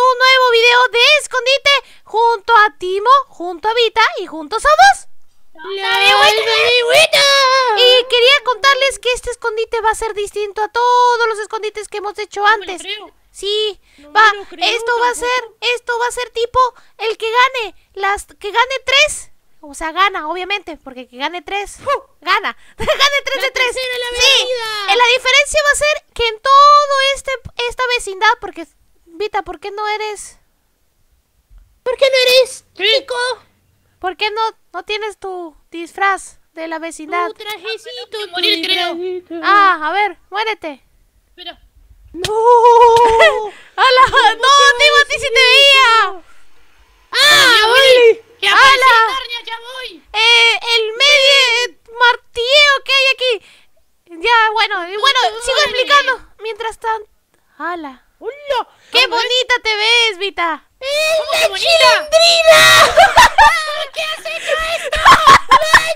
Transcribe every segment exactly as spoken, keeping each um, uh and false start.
un nuevo video de escondite junto a Timo, junto a Vita y junto somos... Y quería contarles que este escondite va a ser distinto a todos los escondites que hemos hecho antes. Sí, no va, creo, esto va a ser, esto va a ser tipo el que gane, las que gane tres, o sea, gana, obviamente, porque que gane tres, uh, gana, gane tres de tres. Sí, la diferencia va a ser que en todo este, esta vecindad, porque, Vita, ¿por qué no eres? ¿Por qué no eres chico? ¿Por qué no, no tienes tu disfraz de la vecindad? Tu trajecito, morir, creo. Ah, a ver, muérete. Espera. ¡No! ¡Hala! ¡No, Timo, a ti sí te veía! ¡Ah, vale! ¡Que ¡Hala! aparece Narnia, ya voy! Eh, el medio martilleo que hay aquí. Ya, bueno, y bueno, sigo explicando. Mientras tanto... ¡Hala! ¡Hola! ¡Qué bonita te ves, Vita! ¿Cómo que bonita? ¡Chilindrina! ¿Qué has hecho esto? ¡La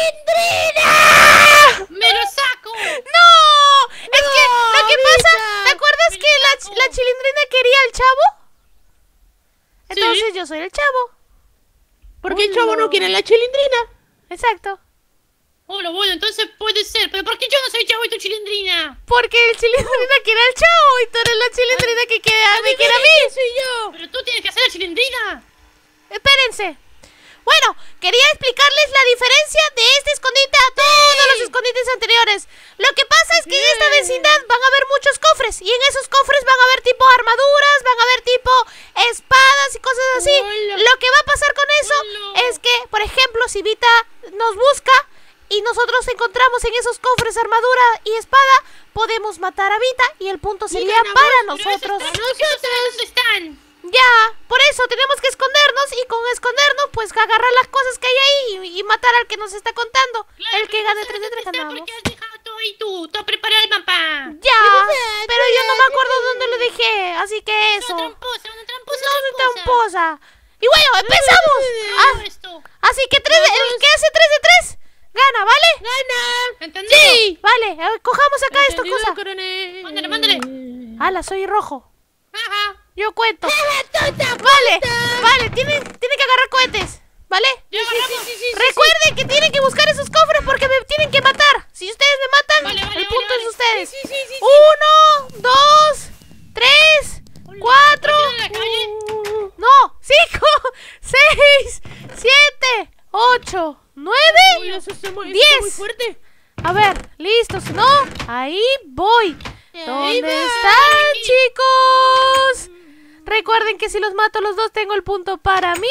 chilindrina! ¡Me lo saco! ¡No! Es que lo que pasa... Vita. ¿Te acuerdas Me que lo la, saco. la chilindrina quería al chavo? Sí. Entonces yo soy el chavo. Porque el chavo no quiere la chilindrina. Exacto. Hola, bueno, entonces puede ser. ¿Pero por qué yo no soy chavo y tu chilindrina? Porque el chilindrina quiere al chavo y tú eres la chilindrina que quiere a mí, quiere a mí. soy yo! Pero tú tienes que hacer la chilindrina. Espérense. Bueno, quería explicarles la diferencia de este escondite a todos los escondites anteriores. Lo que pasa es que en esta vecindad van a haber muchos cofres. Y en esos cofres van a haber tipo armaduras, van a haber tipo espadas y cosas así. Hola. Lo que va a pasar con eso Hola. es que, por ejemplo, si Vita nos busca y nosotros encontramos en esos cofres armadura y espada, podemos matar a Vita y el punto sería ganamos, para Pero nosotros. esos porque no sé dónde están. Ya, por eso tenemos que escondernos y con escondernos pues agarrar las cosas que hay ahí y, y matar al que nos está contando. Claro, el que pero gane no tres de sabes tres dónde está ganamos. porque has dejado todo ahí tú. Tú has preparado el mapa. Ya, verdad, pero yo no me verdad, acuerdo dónde lo dejé, así que eso. Una tramposa, una tramposa, No soy tramposa. tramposa. Y bueno, empezamos. Raro Ah, esto. así que tres de- el que hace tres de tres gana, ¿vale? ¡Gana! ¿Entendido? Sí, vale, a ver, cojamos acá esta Entendido, cosa. coronel. Mándale, mándale. Ala, soy rojo. Ajá. Yo cuento. ¡Tonta! Vale, vale, tienen, tienen que agarrar cohetes, ¿vale? Ya agarramos. Recuerden que tienen que buscar esos cofres porque me tienen que matar. Si ustedes me matan, Vale, vale, el vale, punto vale. es ustedes. Sí, sí, sí, sí. Uno, dos, tres, cuatro. ¿Estás en la calle? No, cinco, seis, siete, ocho, Uy, nueve, eso está muy, eso diez. está muy fuerte. A ver, listo, si no, ahí voy. ¿Dónde va. están, chicos? Recuerden que si los mato a los dos tengo el punto para mí.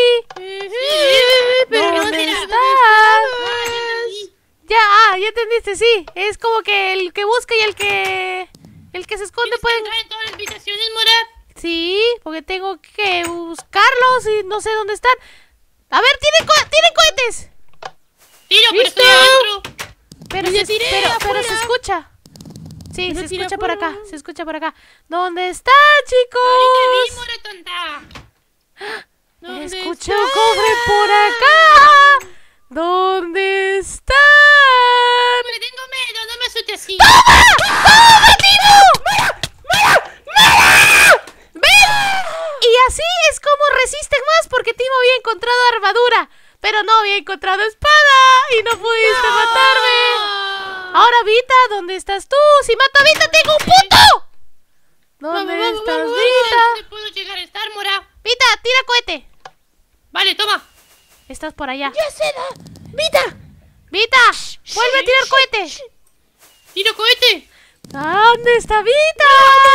Pero no ¿Dónde será. están? Ah, ya entendí. Ya, ah, ya entendiste, sí. Es como que el que busca y el que... El que se esconde ¿Tienes que pueden... entrar en todas las habitaciones, Mora? Sí, porque tengo que buscarlos y no sé dónde están. A ver, ¿tienen, co- ¿tienen cohetes? Tiro, pero ¿Listo? estoy adentro. Pero, Ya se, tiré pero, pero afuera. se escucha. Sí, Pero se tira escucha por afuera. acá, se escucha por acá. ¿Dónde están, Ahorita vi, chicos? Mora, tonta. ¿Dónde Escucho está? un cofre por acá. ¿Dónde están? Le tengo miedo, no me asustes así. ¡Toma, Timo! ¿Ven? Y así es como resisten más porque Timo había encontrado armadura, pero no había encontrado espada y no pudiste matarme. Ahora, Vita, ¿dónde estás tú? Si mato a Vita, tengo un punto. ¿Dónde Vamos, vamos, estás, vamos, Vita? ¿Dónde puedo llegar a estar, Mora? Vita, tira cohete. Vale, toma. Estás por allá. ¡Ya se da! ¡Vita! Vita, vuelve a tirar cohete. Tiro cohete. ¿Dónde está Vita?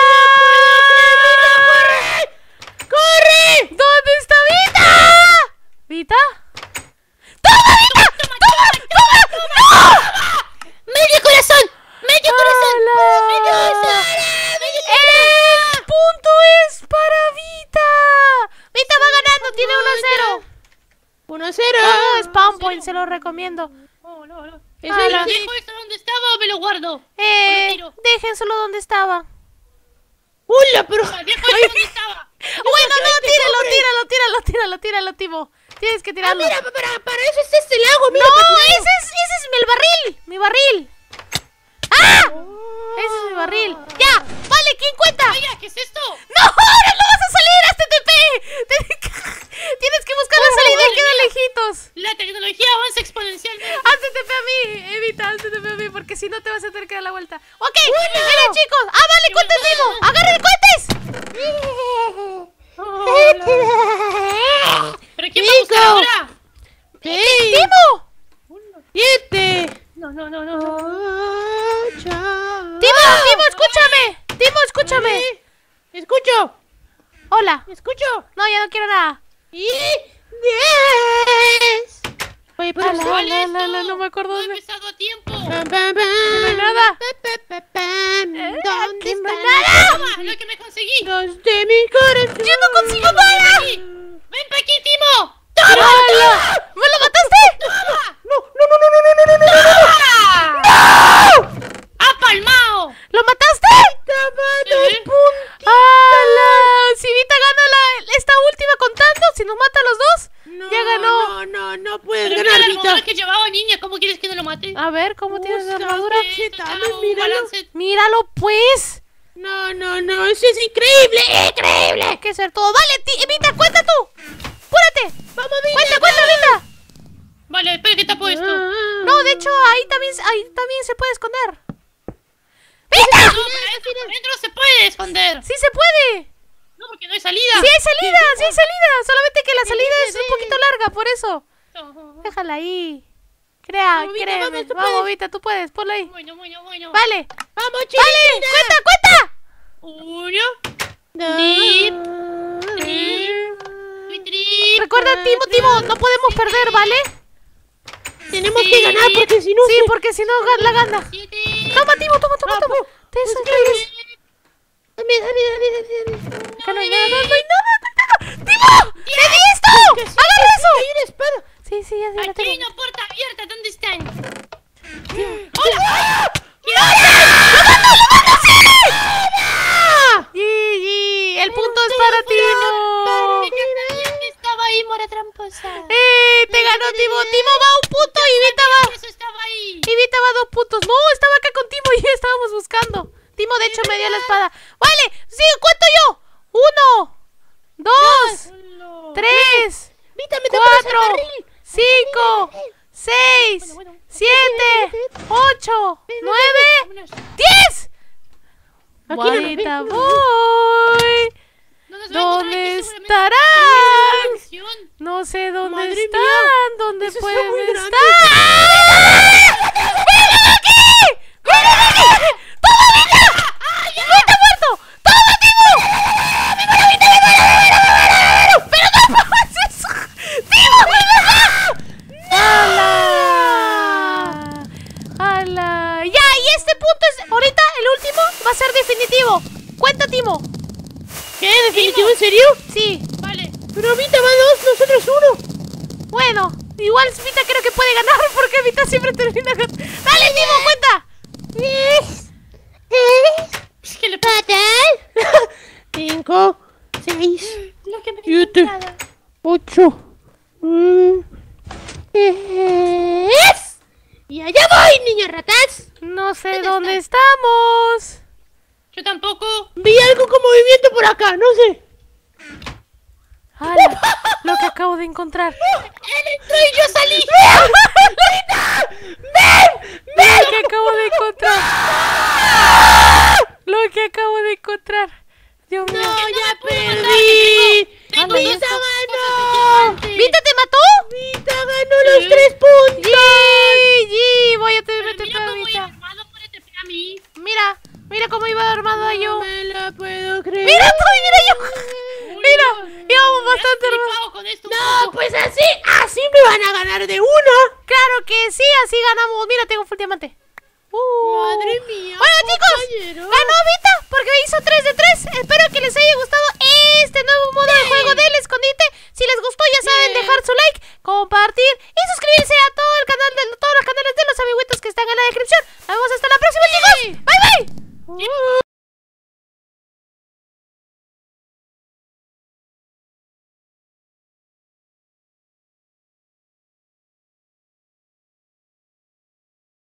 ¡Corre! ¡Corre! ¿Dónde está Vita? ¿Vita? ¡Toma, Vita! ¡Toma, toma, toma! ¡Medio corazón! ¡Medio corazón! ¡Hala! ¡El punto es para Vita! Vita va ganando, tiene uno a cero. uno a cero. Oh, Spawn Point, se lo recomiendo. Oh, no, no. Eso Ala. lo ¿Dejo esto donde estaba o me lo guardo? Eh, ¿O lo tiro? déjenselo donde estaba. ¡Hola, pero! Ah, Dejo esto donde estaba. Bueno, no, este tíralo, cofre. tíralo, tíralo, tíralo, tíralo, Timo. Tienes que Ah, tirarlo. mira, para, para eso está este lago, mira. No, para ese es, ese es el barril, mi barril. ¡Ah! Ese es mi barril. Ya, vale, ¿quién cuenta? Oiga, ¿qué es esto? ¡No! ¡Ahora no vas a cinco. ahora. seis. ¡Timo! siete. No, no, no, no. ocho. ¡Timo! ¡Timo, escúchame! ¡Timo, escúchame! Escucho. Hola. Escucho. No, ya no quiero nada. Y diez. Oye, pero Ala, ¿Cuál ala, es ala, esto? ala, no me acuerdo No he dónde. empezado a tiempo. Pam, pam, pam. No hay nada. Pa, pa, pa, pam. Eh, ¿Dónde aquí no hay están nada. Toma, lo que me conseguí. los de mi corazón? ¡Yo no consigo nada! Ven pa' aquí, Timo. ¡Hala! ¿Me lo mataste? No, no, no, no, no, no, no, no, no, no. ¡Ha palmao! ¿Lo mataste? Estaba Sí. dos puntos. ¡Hala! Si Vita gana la, esta última contando, si nos mata a los dos, No, ya ganó. No, no, no puedes Pero mira ganar, la armadura Vita. que llevaba, niña. ¿Cómo quieres que no lo mate? A ver, ¿cómo tienes la Usa, armadura? ¿qué Esto, tal? chavo, Míralo. balance. Míralo, pues. No, no, no, eso es increíble, increíble. Hay que ser todo. Vale, ti- Vita, cuenta tú. Apúrate. Vamos, Vita. Cuenta, cuenta, Vita. Vale, espera que te ha puesto. Ah. No, de hecho, ahí también, ahí también se puede esconder. No, para adentro, por dentro se puede esconder. Sí se puede. No, porque no hay salida. Sí hay salida, sí hay salida. Solamente que la salida es un poquito larga, por eso. No. Déjala ahí. Crea, Vamos, Vita, créeme. vamos, tú Vamos, puedes. Vita, tú puedes. Ponlo ahí. Bueno, bueno, bueno. Vale. Vamos, Vale, Chilindrina. cuenta, cuenta. Uno, Dos. Trip. trip, trip. Recuerda, Timo, Timo, no podemos perder, ¿vale? Tenemos Sí. que ganar porque si no... Sí, se- porque si no ga- la gana. Siete. Toma, Timo, toma, toma, toma. Te sonríes. Dame, dame, dame, dame, dame. Acá no hay nada, no hay nada, no hay nada. ¡Timo! ¡Te di esto! Que sí, ¡Agarra que sí, eso! hay una espada. Sí, sí, ya sí, la Aquí hay tengo. una puerta abierta. ¿Dónde están? G G, el punto es para Timo. ¿Quién estaba ahí, mora tramposa? ¡Eh! Te ganó Timo. Timo va un punto y Vita va. Eso estaba ahí. Y Vita va dos puntos. No, estaba acá con Timo y ya estábamos buscando. Timo, de hecho, me dio la espada. Vale, sí, cuento yo. Uno, dos, tres, Vita, me tapas el cuatro, barril. cinco, seis, Bueno, bueno. siete, ocho, nueve, Vámonos. diez. Aquí no nos Ahorita ven. voy. No nos va a encontrar ¿Dónde aquí, seguramente. estarán? Dirección. No sé dónde Madre mía. están. ¿Dónde Eso está pueden muy estar? grande. ¡Vengan aquí! ¡Vengan aquí! ¡Toma, Vita! ¡Vita muerto! ¡Toma, Timo! ¡Vengan, Vita, vengan, vengan, vengan! ¡Pero no hagas eso! ¡Timo, ven acá! ¡Hala! ¡Hala! Ya, y este punto es... Ahorita, el último va a ser definitivo. Cuenta, Timo. ¿Qué? ¿Definitivo? ¿En serio? Sí. Vale. Pero Vita va dos, nosotros uno. Bueno, igual Vita creo que puede ganar porque Vita siempre termina ganando. ¡Dale, Timo, cuenta! Diez. Diez. ¿Qué le pasa? Cinco. Seis. Lo que me Siete. Ocho. Mm, diez. Y allá voy, niñas ratas. No sé dónde estamos. Yo tampoco. Vi algo con movimiento por acá, no sé. ¡Hala! Lo que acabo de encontrar. Él entró y yo salí. Lo que acabo de encontrar. Lo que acabo de encontrar. Dios mío. No, ya puedo perdí. Tengo Vale, dos Vita cosas ganó. diferentes. ¿Vita te mató? Vita ganó los tres puntos. ¡G! Voy a tener Pero que mira a cómo iba Vita. armado por este a mí. Mira, mira cómo iba armado yo. No me la puedo creer. Mira tú, mira yo. Mira, íbamos bastante Me has armados. flipado con esto un No, poco. pues así, así me van a ganar de una. Claro que sí, así ganamos. Mira, tengo full diamante. Uh. Madre mía. Bueno, chicos, compañero. ganó Vita porque hizo tres de tres. Espero que les haya gustado este nuevo modo de